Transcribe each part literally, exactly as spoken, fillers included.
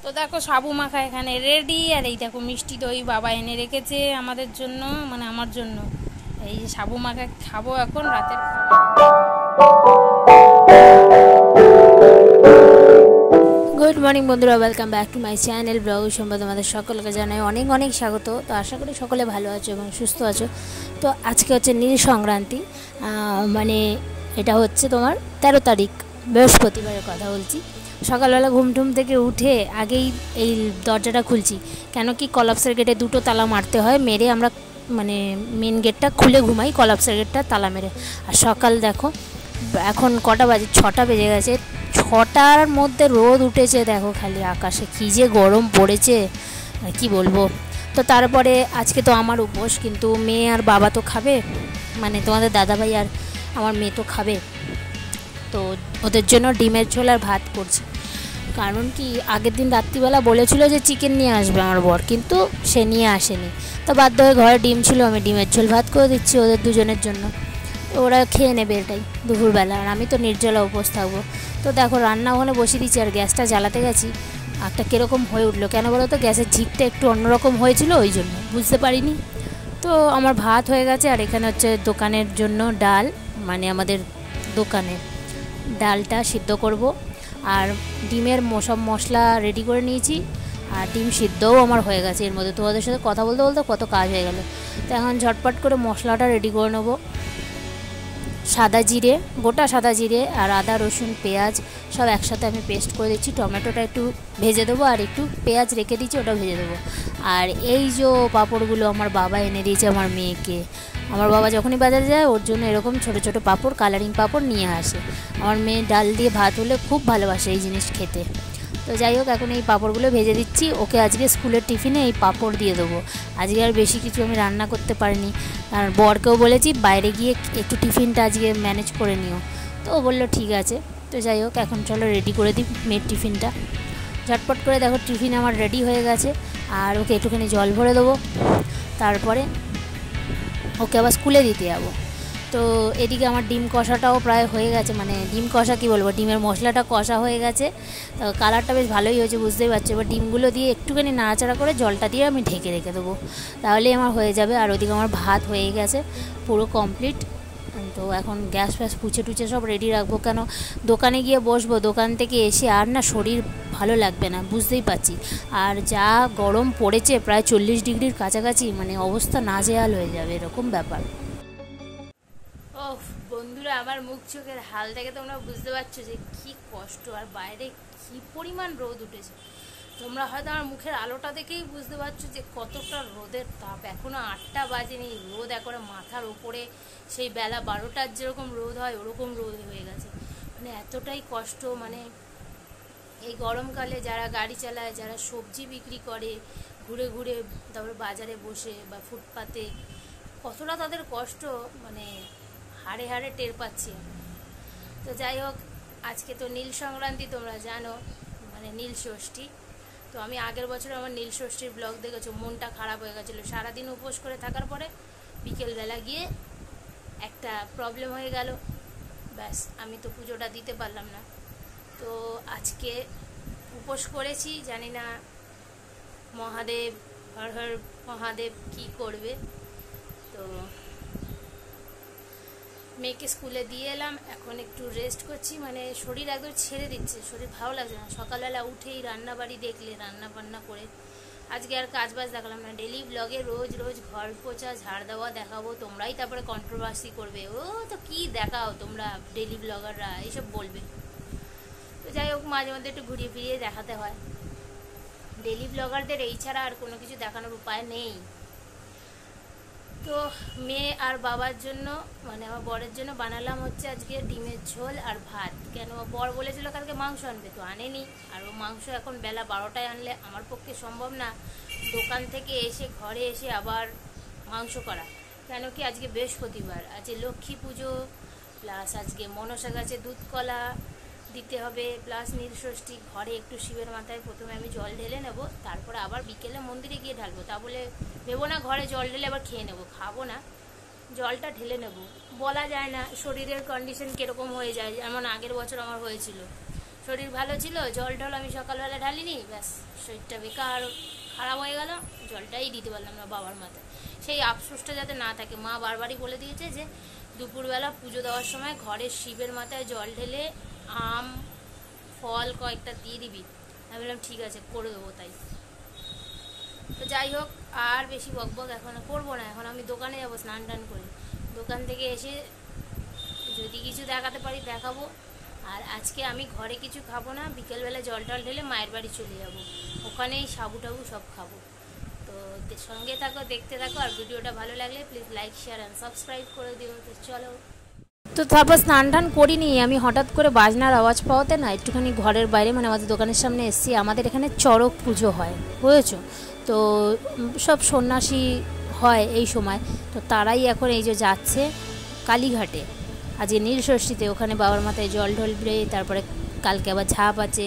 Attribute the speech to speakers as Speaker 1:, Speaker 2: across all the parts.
Speaker 1: তো দেখো সাবু মাখা এখানে রেডি, আর এই দেখো মিষ্টি দই বাবা এনে রেখেছে আমাদের জন্য, মানে আমার জন্য। এই যে সাবু মাখা খাবো এখন রাতের খাবার। গুড মর্নিং বন্ধুরা, welcome back to my channel blog Sampad. তোমাদের সকলকে জানাই অনেক অনেক স্বাগত। তো আশা করি সকলে ভালো আছো এবং সুস্থ আছো। তো আজকে হচ্ছে নীল সংক্রান্তি, মানে এটা হচ্ছে তোমার তেরো তারিখ বৃহস্পতিবারের কথা বলছি। সকালবেলা ঘুম টুম থেকে উঠে আগেই এই দরজাটা খুলছি, কেন কি কলাপসের গেটে দুটো তালা মারতে হয়, মেরে আমরা মানে মেন গেটটা খুলে ঘুমাই, কলাপসের গেটটা তালা মেরে। আর সকাল দেখো এখন কটা বাজে, ছটা বেজে গেছে। ছটার মধ্যে রোদ উঠেছে দেখো, খালি আকাশে কী যে গরম পড়েছে কি বলবো। তো তারপরে আজকে তো আমার উপোস, কিন্তু মেয়ে আর বাবা তো খাবে, মানে তোমাদের দাদাভাই আর আমার মেয়ে তো খাবে। তো ওদের জন্য ডিমের ঝোল আর ভাত করছি। কারণ কি আগের দিন রাত্রিবেলা বলেছিল যে চিকেন নিয়ে আসবে আমার বর, কিন্তু সে নিয়ে আসেনি। তো বাধ্য হয়ে ঘরে ডিম ছিল, আমি ডিমের ঝোল ভাত করে দিচ্ছি ওদের দুজনের জন্য। ওরা খেয়ে নেবে এটাই দুপুরবেলা, আর আমি তো নির্জলা উপোস থাকবো। তো দেখো রান্না ওখানে বসিয়ে দিচ্ছি, আর গ্যাসটা জ্বালাতে গেছি, একটা কীরকম হয়ে উঠলো। কেন বলো তো, গ্যাসের ঝিকটা একটু অন্যরকম হয়েছিল, ওই জন্য বুঝতে পারিনি। তো আমার ভাত হয়ে গেছে, আর এখানে হচ্ছে দোকানের জন্য ডাল, মানে আমাদের দোকানে ডালটা সিদ্ধ করব। আর ডিমের সব মশলা রেডি করে নিয়েছি, আর ডিম সিদ্ধও আমার হয়ে গেছে এর মধ্যে। তোমাদের সাথে কথা বলতে বলতে কত কাজ হয়ে গেল। তো এখন ঝটপট করে মশলাটা রেডি করে নেবো। সাদা জিরে, গোটা সাদা জিরে আর আদা রসুন পেঁয়াজ সব একসাথে আমি পেস্ট করে দিচ্ছি। টমেটোটা একটু ভেজে দেবো, আর একটু পেঁয়াজ রেখে দিচ্ছি, ওটা ভেজে দেবো। আর এই যে পাঁপড়গুলো আমার বাবা এনে দিয়েছে আমার মেয়েকে। আমার বাবা যখনই বাজারে যায় ওর জন্য এরকম ছোটো ছোটো পাঁপড়, কালারিং পাঁপড় নিয়ে আসে। আমার মেয়ে ডাল দিয়ে ভাত হলে খুব ভালোবাসে এই জিনিস খেতে। তো যাই হোক, এখন এই পাঁপড়গুলো ভেজে দিচ্ছি। ওকে আজকে স্কুলের টিফিনে এই পাঁপড় দিয়ে দেবো। আজকে আর বেশি কিছু আমি রান্না করতে পারিনি, আর বরকেও বলেছি বাইরে গিয়ে একটু টিফিনটা আজকে ম্যানেজ করে নিও। তো ও বললো ঠিক আছে। তো যাই হোক, এখন চলো রেডি করে দিই মেয়ের টিফিনটা। ঝটপট করে দেখো টিফিন আমার রেডি হয়ে গেছে, আর ওকে একটুখানি জল ভরে দেবো, তারপরে ওকে আবার স্কুলে দিতে যাবো। তো এদিকে আমার ডিম কষাটাও প্রায় হয়ে গেছে, মানে ডিম কষা কি বলবো, ডিমের মশলাটা কষা হয়ে গেছে। তো কালারটা বেশ ভালোই হয়েছে, বুঝতেই পারছো। এবার ডিমগুলো দিয়ে একটুখানি নাড়াচাড়া করে জলটা দিয়ে আমি ঢেকে রেখে দেবো, তাহলেই আমার হয়ে যাবে। আর ওদিকে আমার ভাত হয়ে গেছে পুরো কমপ্লিট। তো এখন গ্যাস ফ্যাস পুছে টুচে সব রেডি রাখবো, কেন দোকানে গিয়ে বসবো, দোকান থেকে এসে আর না শরীর ভালো লাগবে না, বুঝতেই পারছি। আর যা গরম পড়েছে, প্রায় চল্লিশ ডিগ্রির কাছাকাছি, মানে অবস্থা নাজেহাল হয়ে যাবে এরকম ব্যাপার। ও বন্ধুরা, আমার মুখ চোখের হাল থেকে তোমরা বুঝতে পারছো যে কি কষ্ট, আর বাইরে কি পরিমাণ রোদ উঠেছে। তোমরা হয়তো আমার মুখের আলোটা দেখেই বুঝতে পারছো যে কতটা রোদের তাপ। এখনো আটটা বাজেনি, রোদ এখনো মাথার ওপরে সেই বেলা বারোটার যেরকম রোদ হয় ওরকম রোদ হয়ে গেছে। মানে এতটাই কষ্ট, মানে এই গরমকালে যারা গাড়ি চালায়, যারা সবজি বিক্রি করে ঘুরে ঘুরে, তারপরে বাজারে বসে বা ফুটপাতে, কতটা তাদের কষ্ট মানে হাড়ে হাড়ে টের পাচ্ছি। তো যাই হোক, আজকে তো নীল সংক্রান্তি, তোমরা জানো, মানে নীল ষষ্ঠী। তো আমি আগের বছর আমার নীল ষষ্ঠীর ব্লগ দেখেছো, মনটা খারাপ হয়ে গেছিলো। সারাদিন উপোস করে থাকার পরে বিকেলবেলা গিয়ে একটা প্রবলেম হয়ে গেল, ব্যাস আমি তো পুজোটা দিতে পারলাম না। তো আজকে উপোস করেছি, জানি না মহাদেব, হর হর মহাদেব কি করবে। তো মেয়েকে স্কুলে দিয়ে এলাম, এখন একটু রেস্ট করছি, মানে শরীর একদম ছেড়ে দিচ্ছে, শরীর ভালো লাগছে না। সকালবেলা উঠেই রান্নাবাড়ি দেখলে, রান্না বান্না করে আজকে আর কাজ বাজ দেখালাম না। ডেলি ব্লগে রোজ রোজ ঘর পোছা ঝাড় দেওয়া দেখাবো, তোমরাই তারপরে কন্ট্রোভার্সি করবে, ও তো কি দেখাও তোমরা ডেলি ব্লগাররা, এইসব বলবে। তো যাই হোক, মাঝে মধ্যে একটু ঘুরিয়ে ফিরিয়ে দেখাতে হয়। ডেলি ব্লগারদের এই ছাড়া আর কোনো কিছু দেখানোর উপায় নেই। তো মেয়ে আর বাবার জন্য, মানে আমার বরের জন্য বানালাম হচ্ছে আজকে ডিমের ঝোল আর ভাত। কেন, বর বলেছিল কালকে মাংস আনবে, তো আনেনি। আর ও মাংস এখন বেলা বারোটায় আনলে আমার পক্ষে সম্ভব না, দোকান থেকে এসে ঘরে এসে আবার মাংস করা। কেন কি আজকে বৃহস্পতিবার, আজকে লক্ষ্মী পুজো, প্লাস আজকে মনসা গাছে দুধ কলা দিতে হবে, প্লাস নীল ষষ্ঠী। ঘরে একটু শিবের মাথায় প্রথমে আমি জল ঢেলে নেব, তারপরে আবার বিকেলে মন্দিরে গিয়ে ঢালবো। তা বলে ভেবো না ঘরে জল ঢেলে আবার খেয়ে নেবো, খাবো না, জলটা ঢেলে নেব। বলা যায় না শরীরের কন্ডিশন কীরকম হয়ে যায়, যেমন আগের বছর আমার হয়েছিল, শরীর ভালো ছিল, জল টল আমি সকালবেলা ঢালিনি, ব্যাস শরীরটা বেকার খারাপ হয়ে গেল, জলটাই দিতে পারলাম না বাবার মাথায়। সেই আফসোসটা যাতে না থাকে, মা বারবারই বলে দিয়েছে যে দুপুরবেলা পুজো দেওয়ার সময় ঘরের শিবের মাথায় জল ঢেলে আম ফল কয়েকটা দিয়ে দিবি। আমি বললাম ঠিক আছে, করে দেবো তাই। তো যাই হোক, আর বেশি বকবক এখন করবো না, এখন আমি দোকানে যাবো স্নান টান করে। দোকান থেকে এসে যদি কিছু দেখাতে পারি দেখাবো। আর আজকে আমি ঘরে কিছু খাবো না, বিকেলবেলা জল টল ঢেলে মায়ের বাড়ি চলে যাব, ওখানেই সাবু টাবু সব খাবো। তো সঙ্গে থাকো, দেখতে থাকো, আর ভিডিওটা ভালো লাগলে please like share and subscribe করে দিও। তো চলো। তো তারপর স্নান টান করিনি, আমি হঠাৎ করে বাজনার আওয়াজ পাওয়াতে না একটুখানি ঘরের বাইরে মানে আমাদের দোকানের সামনে এসেছি। আমাদের এখানে চড়ক পুজো হয়, বুঝেছো? তো সব সন্ন্যাসী হয় এই সময়, তো তারাই এখন এই যে যাচ্ছে কালীঘাটে আজকে নীলষষ্ঠীতে, ওখানে বাবার মাথায় জল ঢলবে, তারপরে কালকে আবার ঝাঁপ আছে।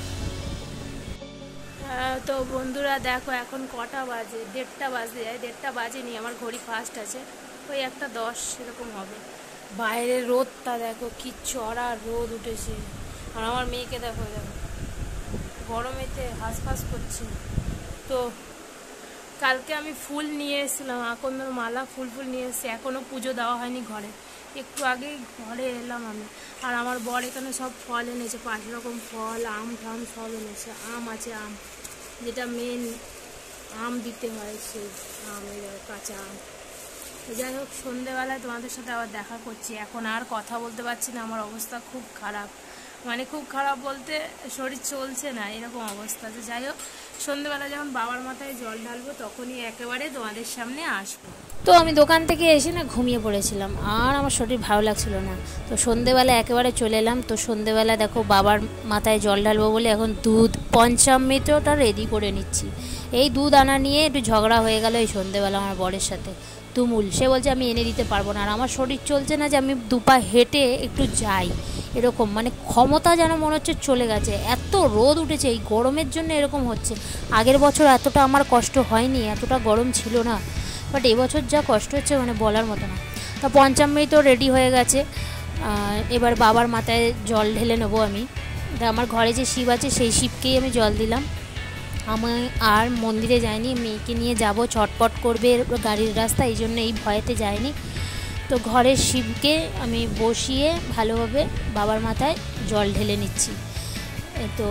Speaker 1: তো বন্ধুরা দেখো এখন কটা বাজে, দেড়টা বাজতে যায়, দেড়টা বাজেনি, আমার ঘড়ি ফাস্ট আছে, ওই একটা দশ এরকম হবে। বাইরে রোদটা দেখো, কি চড়া রোদ উঠেছে, আর আমার মেয়েকে দেখো দেখো গরমেতে হাঁসফাঁস করছে। তো কালকে আমি ফুল নিয়ে এসেছিলাম, আকন্দর মালা ফুল ফুল নিয়ে এসেছি, এখনও পুজো দেওয়া হয়নি ঘরে, একটু আগেই ঘরে এলাম আমি। আর আমার বর এখানে সব ফল এনেছে, পাঁচ রকম ফল, আম ঠাম সব এনেছে। আম আছে, আম যেটা মেন আম দিতে হয়, সেই আম, কাঁচা আম। যাই হোক, সন্ধেবেলায় তোমাদের সাথে আবার দেখা করছি। এখন আর কথা বলতে পারছি না, আমার অবস্থা খুব খারাপ, মানে খুব খারাপ বলতে শরীর চলছে না এরকম অবস্থা। তো যাই হোক, সন্ধেবেলা যখন বাবার মাথায় জল ঢালবো তখনই একেবারে তোমাদের সামনে আসবো। তো আমি দোকান থেকে এসে না ঘুমিয়ে পড়েছিলাম, আর আমার শরীর ভালো লাগছিল না। তো সন্ধেবেলা একেবারে চলে এলাম। তো সন্ধেবেলা দেখো বাবার মাথায় জল ঢালবো বলে এখন দুধ পঞ্চামৃতটা রেডি করে নিচ্ছি। এই দুধ আনা নিয়ে একটু ঝগড়া হয়ে গেল এই সন্ধেবেলা আমার বরের সাথে, তুমুল। সে বলছে আমি এনে দিতে পারবো না, আর আমার শরীর চলছে না যে আমি দুপা হেঁটে একটু যাই, এরকম মানে ক্ষমতা যেন মনে হচ্ছে চলে গেছে, এত রোদ উঠেছে, এই গরমের জন্য এরকম হচ্ছে। আগের বছর এতটা আমার কষ্ট হয়নি, এতটা গরম ছিল না, বাট এবছর যা কষ্ট হচ্ছে মানে বলার মতো না। তা পঞ্চামৃত রেডি হয়ে গেছে, এবার বাবার মাথায় জল ঢেলে নেবো আমি। তা আমার ঘরে যে শিব আছে সেই শিবকেই আমি জল দিলাম। আমি আর মন্দিরে যাইনি, মেয়েকে নিয়ে যাব, ছটপট করবে গাড়ির রাস্তা, এই জন্য এই ভয়েতে যাইনি। তো ঘরের শিবকে আমি বসিয়ে ভালোভাবে বাবার মাথায় জল ঢেলে নিচ্ছি। তো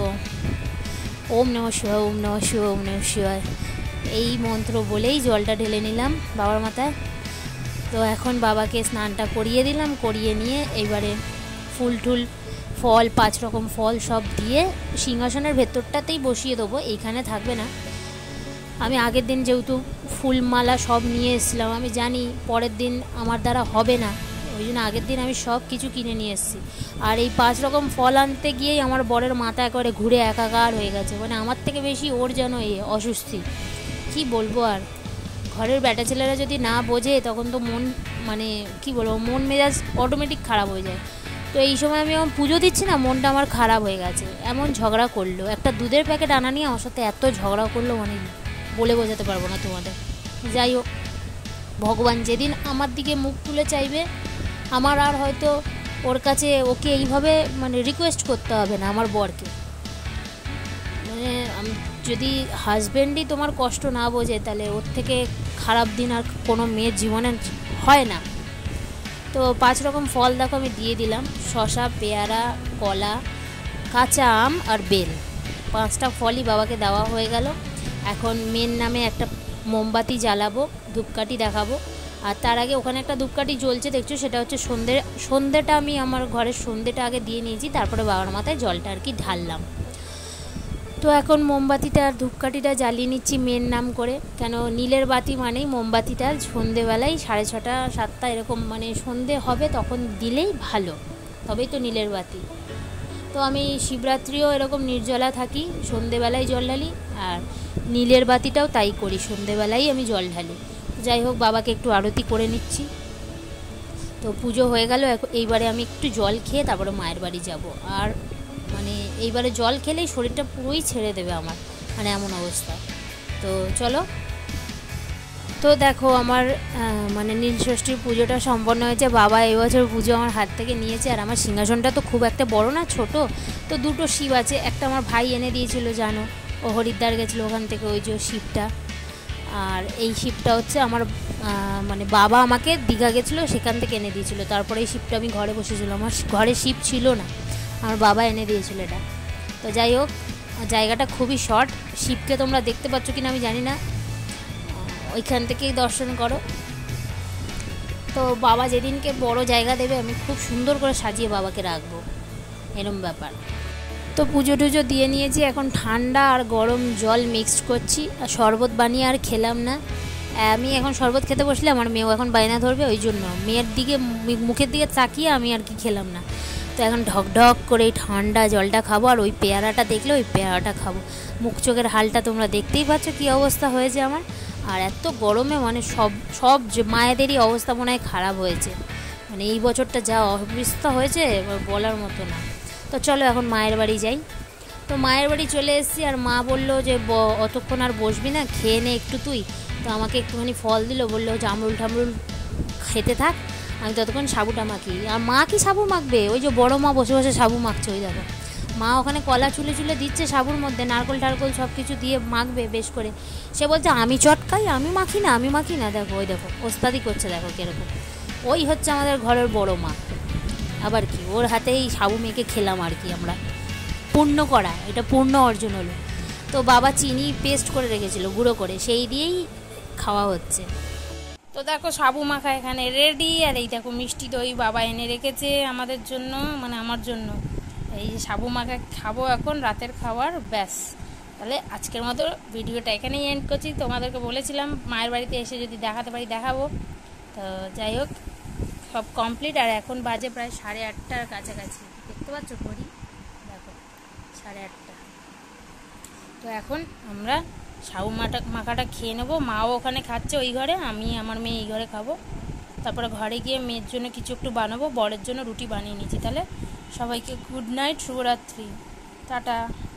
Speaker 1: ওম নমঃ শিবায়, ওম নমঃ শিবায়, ওম নমঃ শিবায় এই মন্ত্র বলেই জলটা ঢেলে নিলাম বাবার মাথায়। তো এখন বাবাকে স্নানটা করিয়ে দিলাম, করিয়ে নিয়ে এইবারে ফুল টুল ফল, পাঁচ রকম ফল সব দিয়ে সিংহাসনের ভেতরটাতেই বসিয়ে দেবো, এইখানে থাকবে না। আমি আগের দিন যেহেতু ফুলমালা সব নিয়ে এসেছিলাম, আমি জানি পরের দিন আমার দ্বারা হবে না, ওই জন্য আগের দিন আমি সব কিছু কিনে নিয়ে এসেছি। আর এই পাঁচ রকম ফল আনতে গিয়েই আমার বরের মাথা একেবারে ঘুরে একাকার হয়ে গেছে, মানে আমার থেকে বেশি ওর যেন এই অস্বস্তি, কি বলবো। আর ঘরের ব্যাটা ছেলেরা যদি না বোঝে তখন তো মন মানে কি বলবো, মন মেজাজ অটোমেটিক খারাপ হয়ে যায়। তো এই সময় আমি আমার পুজো দিচ্ছি না, মনটা আমার খারাপ হয়ে গেছে, এমন ঝগড়া করলো, একটা দুধের প্যাকেট আনা নিয়ে আমার সাথে এত ঝগড়া করলো, মানে বলে বোঝাতে পারবো না তোমাদের। যাই হোক, ভগবান যেদিন আমার দিকে মুখ তুলে চাইবে, আমার আর হয়তো ওর কাছে ওকে এইভাবে মানে রিকোয়েস্ট করতে হবে না আমার বরকে। মানে যদি হাজব্যান্ডই তোমার কষ্ট না বোঝে, তাহলে ওর থেকে খারাপ দিন আর কোনো মেয়ের জীবনে হয় না। তো পাঁচ রকম ফল দেখো আমি দিয়ে দিলাম, শসা, পেয়ারা, কলা, কাঁচা আম আর বেল, পাঁচটা ফলই বাবাকে দেওয়া হয়ে গেল। এখন মেন নামে একটা মোমবাতি জ্বালাবো, ধূপকাঠি দেখাবো। আর তার আগে ওখানে একটা ধূপকাঠি জ্বলছে দেখছো, সেটা হচ্ছে সন্ধ্যে সন্ধ্যেটা আমি আমার ঘরের সন্ধ্যেটা আগে দিয়ে নিয়েছি, তারপরে বাবার মাথায় জলটা আর কি ঢাললাম। তো এখন মোমবাতিটা আর ধূপকাঠিটা জ্বালিয়ে নিচ্ছি মেন নাম করে, কেন নীলের বাতি মানেই মোমবাতিটা সন্ধেবেলায় সাড়ে ছটা সাতটা এরকম মানে সন্ধে হবে তখন দিলেই ভালো, তবেই তো নীলের বাতি। তো আমি শিবরাত্রিও এরকম নির্জলা থাকি, সন্ধেবেলায় জল ঢালি, আর নীলের বাতিটাও তাই করি, সন্ধেবেলায় আমি জল ঢালি। যাই হোক, বাবাকে একটু আরতি করে নিচ্ছি। তো পুজো হয়ে গেল, এইবারে আমি একটু জল খেয়ে তারপরে মায়ের বাড়ি যাব। আর মানে এইবারে জল খেলেই শরীরটা পুরোই ছেড়ে দেবে আমার, মানে এমন অবস্থা। তো চলো। তো দেখো আমার মানে নীলষষ্ঠীর পুজোটা সম্পন্ন হয়েছে। বাবা এবছর পুজো আমার হাত থেকে নিয়েছে। আর আমার সিংহাসনটা তো খুব একটা বড় না, ছোট। তো দুটো শিব আছে, একটা আমার ভাই এনে দিয়েছিল জানো, ও হরিদ্বার গেছিলো ওখান থেকে, ওই যে শিবটা। আর এই শিবটা হচ্ছে আমার মানে বাবা আমাকে দীঘা গেছিলো সেখান থেকে এনে দিয়েছিলো। তারপরে এই শিবটা আমি ঘরে বসেছিলাম, আমার ঘরে শিব ছিল না, আমার বাবা এনে দিয়েছিল এটা। তো যাই হোক, জায়গাটা খুবই শর্ট। শিবকে তোমরা দেখতে পাচ্ছ কিনা আমি জানি না, ওইখান থেকেই দর্শন করো। তো বাবা যেদিনকে বড় জায়গা দেবে আমি খুব সুন্দর করে সাজিয়ে বাবাকে রাখবো, এরম ব্যাপার। তো পুজো টুজো দিয়ে নিয়েছি, এখন ঠান্ডা আর গরম জল মিক্সড করছি। আর শরবত বানিয়ে আর খেলাম না। আমি এখন শরবত খেতে বসলে আমার মেয়েও এখন বায়না ধরবে, ওই জন্য মেয়ের দিকে মুখের দিকে তাকিয়ে আমি আর কি খেলাম না। তো এখন ঢক ঢক করে এই ঠান্ডা জলটা খাবো, আর ওই পেয়ারাটা দেখলে ওই পেয়ারাটা খাবো। মুখ চোখের হালটা তোমরা দেখতেই পাচ্ছ কী অবস্থা হয়েছে আমার। আর এত গরমে মানে সব সব যে মায়েদেরই অবস্থা মনে হয় খারাপ হয়েছে, মানে এই বছরটা যা অবস্থা হয়েছে বলার মতো না। তো চলো এখন মায়ের বাড়ি যাই। তো মায়ের বাড়ি চলে এসেছি, আর মা বললো যে অতক্ষণ আর বসবি না, খেয়ে নে একটু তুই। তো আমাকে একটুখানি ফল দিল, বললো জামরুল টামরুল খেতে থাক, আমি ততক্ষণ সাবুটা মাখি। আর মা কি সাবু মাখবে, ওই যে বড়ো মা বসে বসে সাবু মাখছে, ওই দেখো মা ওখানে কলা চুলে চুলে দিচ্ছে সাবুর মধ্যে, নারকল টারকল সব কিছু দিয়ে মাখবে বেশ করে। সে বলছে আমি চটকাই, আমি মাখি না, আমি মাখি না। দেখো ওই দেখো ওস্তাদি করছে, দেখো কীরকম। ওই হচ্ছে আমাদের ঘরের বড়ো মা, আবার কি ওর হাতেই সাবু মেখে খেলাম আর কি আমরা, পূর্ণ করা, এটা পূর্ণ অর্জন হলো। তো বাবা চিনি পেস্ট করে রেখেছিল গুঁড়ো করে, সেই দিয়েই খাওয়া হচ্ছে। তো দেখো সাবু মাখা এখানে রেডি। আর এই দেখো মিষ্টি দই বাবা এনে রেখেছে আমাদের জন্য, মানে আমার জন্য। এই যে সাবু মাখা খাবো এখন, রাতের খাবার, ব্যাস। তাহলে আজকের মতো ভিডিওটা এখানেই এন্ড করছি। তোমাদেরকে বলেছিলাম মায়ের বাড়িতে এসে যদি দেখাতে পারি দেখাবো। তো যাই হোক, সব কমপ্লিট। আর এখন বাজে প্রায় সাড়ে আটটার কাছাকাছি, দেখতে পাচ্ছ ঘড়ি, দেখো সাড়ে আটটা। তো এখন আমরা সাবু মাটা মাখাটা খেয়ে নেবো। মাও ওখানে খাচ্ছে ওই ঘরে, আমি আমার মেয়ে এই ঘরে খাবো। তারপরে ঘরে গিয়ে মেয়ের জন্য কিছু একটু বানাবো, বরের জন্য রুটি বানিয়ে নিচ্ছি। তাহলে সবাইকে গুড নাইট, শুভরাত্রি, টাটা।